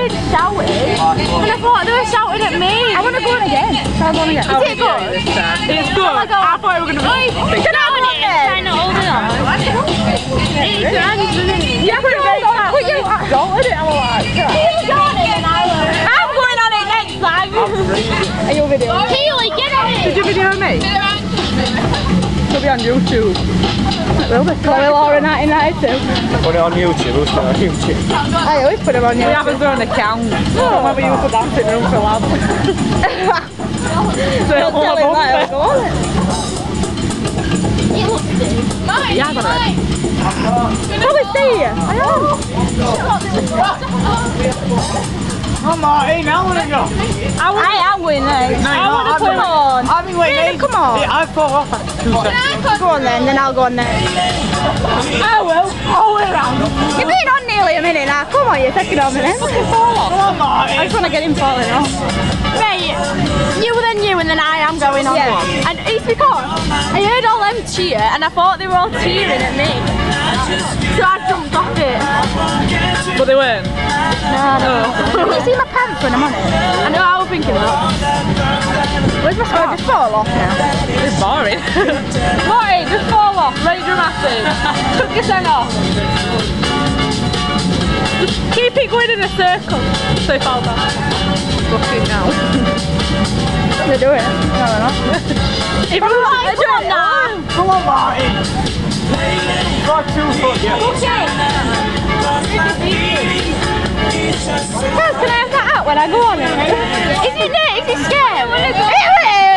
started shouting, and I thought they were shouting at me. I want to go on again. Try going again. Is it good? It's good. I thought we were going to be. Can I have it? Trying to hold it on. Yeah, put it on. Put you don't let it. I'm like, you got it, and I will. I'm going on it next time. Are you videoing? Keely, get on it. Did you video me? It'll be on YouTube. Will be. Chloe Laura 1992. Put it on YouTube, who's put it on YouTube? I always put them on YouTube. We haven't done an account. I remember you for dancing room for lads. So Don't tell him that, it'll go on it. Yeah, I got it. Probably see you. I know. Come on, hey, now let it go. I am winning. I want to come on. I've been waiting. Come on. I fall off at 2 seconds. Go on then I'll go on then. I will. All the way around. You've been on nearly a minute now. Come on, you're taking on a minute. Come on, Martin. I just want to get him falling off. Mate, you and then I am going on. Yeah. And it's because I heard all them cheer and I thought they were all cheering at me. So I jumped off it. But they weren't. No. Can you see my pants when I'm on it? I know, I was thinking that. Where's my scarf? Just fall off now. It's boring. Martin, just fall off. Very dramatic. Took your thing off. Just keep it going in a circle. So it falls off. Fucking now. They're doing it. No, they're not. If you want to do it now. Come on, Martin. Got 2 foot, yeah. Can I have that out when I go on it? Is it scared?